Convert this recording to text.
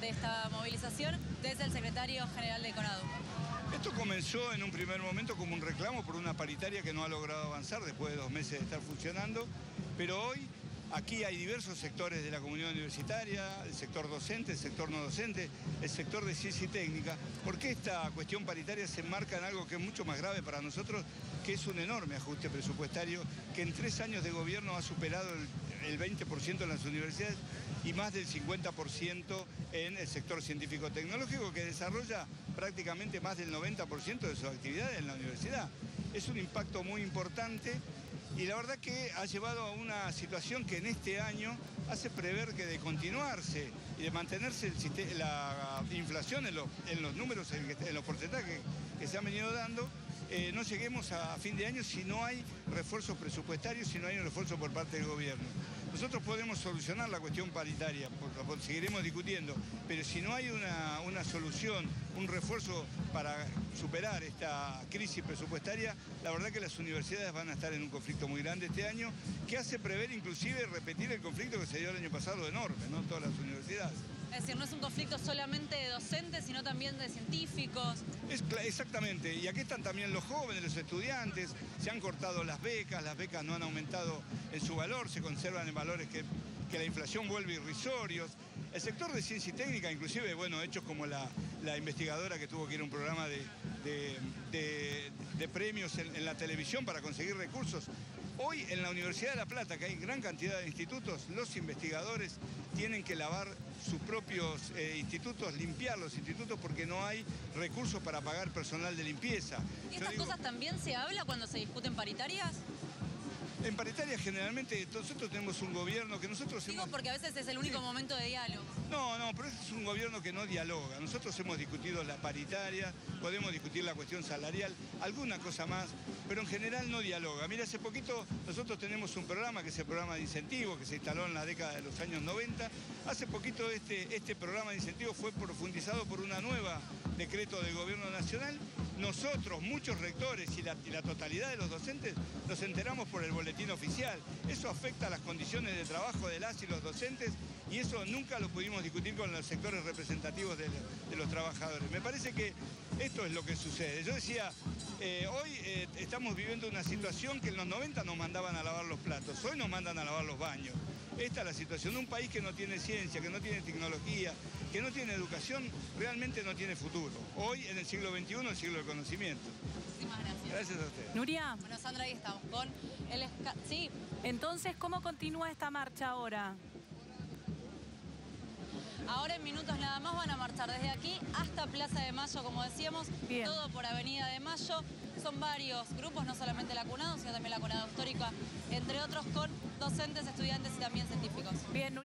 de esta movilización. Usted es el secretario general de CONADU. Esto comenzó en un primer momento como un reclamo por una paritaria que no ha logrado avanzar después de 2 meses de estar funcionando, pero hoy aquí hay diversos sectores de la comunidad universitaria, el sector docente, el sector no docente, el sector de ciencia y técnica, porque esta cuestión paritaria se enmarca en algo que es mucho más grave para nosotros, que es un enorme ajuste presupuestario que en 3 años de gobierno ha superado el 20% en las universidades y más del 50% en el sector científico-tecnológico, que desarrolla prácticamente más del 90% de sus actividades en la universidad. Es un impacto muy importante y la verdad que ha llevado a una situación que en este año hace prever que de continuarse y de mantenerse la inflación en los números, en los porcentajes que se han venido dando, no lleguemos a fin de año si no hay refuerzos presupuestarios, si no hay un refuerzo por parte del gobierno. Nosotros podemos solucionar la cuestión paritaria, porque seguiremos discutiendo, pero si no hay una solución, un refuerzo para superar esta crisis presupuestaria, la verdad que las universidades van a estar en un conflicto muy grande este año, que hace prever inclusive repetir el conflicto que se dio el año pasado enorme, ¿no? Todas las universidades. Es decir, no es un conflicto solamente de docentes, sino también de científicos. Exactamente, y aquí están también los jóvenes, los estudiantes, se han cortado las becas no han aumentado en su valor, se conservan en valores que la inflación vuelve irrisorios. El sector de ciencia y técnica, inclusive, bueno, hechos como la investigadora que tuvo que ir a un programa de premios en la televisión para conseguir recursos. Hoy en la Universidad de La Plata, que hay gran cantidad de institutos, los investigadores tienen que lavar sus propios institutos, limpiar los institutos porque no hay recursos para pagar personal de limpieza. ¿Y estas cosas también se habla cuando se discuten paritarias? En paritarias generalmente nosotros tenemos un gobierno que nosotros porque a veces es el único momento de diálogo. No, pero este es un gobierno que no dialoga. Nosotros hemos discutido la paritaria, podemos discutir la cuestión salarial, alguna cosa más, pero en general no dialoga. Mira, hace poquito nosotros tenemos un programa que es el programa de incentivo que se instaló en la década de los años 90. Hace poquito este programa de incentivo fue profundizado por una nueva decreto del gobierno nacional. Nosotros, muchos rectores y la totalidad de los docentes nos enteramos por el boletín oficial. Eso afecta a las condiciones de trabajo de las y los docentes y eso nunca lo pudimos discutir con los sectores representativos de los trabajadores. Me parece que esto es lo que sucede. Yo decía, hoy estamos viviendo una situación que en los 90 nos mandaban a lavar los platos, hoy nos mandan a lavar los baños. Esta es la situación de un país que no tiene ciencia, que no tiene tecnología, que no tiene educación, realmente no tiene futuro. Hoy, en el siglo XXI, el siglo del conocimiento. Muchísimas gracias. Gracias a usted. Nuria. Bueno, Sandra, ahí estamos con el... Sí. Entonces, ¿cómo continúa esta marcha ahora? Ahora en minutos nada más van a marchar desde aquí hasta Plaza de Mayo, como decíamos. Bien. Todo por Avenida de Mayo. Son varios grupos, no solamente la CONADU, sino también la CONADU Histórica, entre otros con docentes, estudiantes y también científicos. Bien.